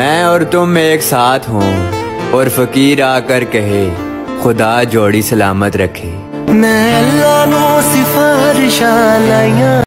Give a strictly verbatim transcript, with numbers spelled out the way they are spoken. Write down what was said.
मैं और तुम एक साथ हों और फकीर आकर कहे खुदा जोड़ी सलामत रखे। मैं अल्लाह नो सिफारिशां लाइयां।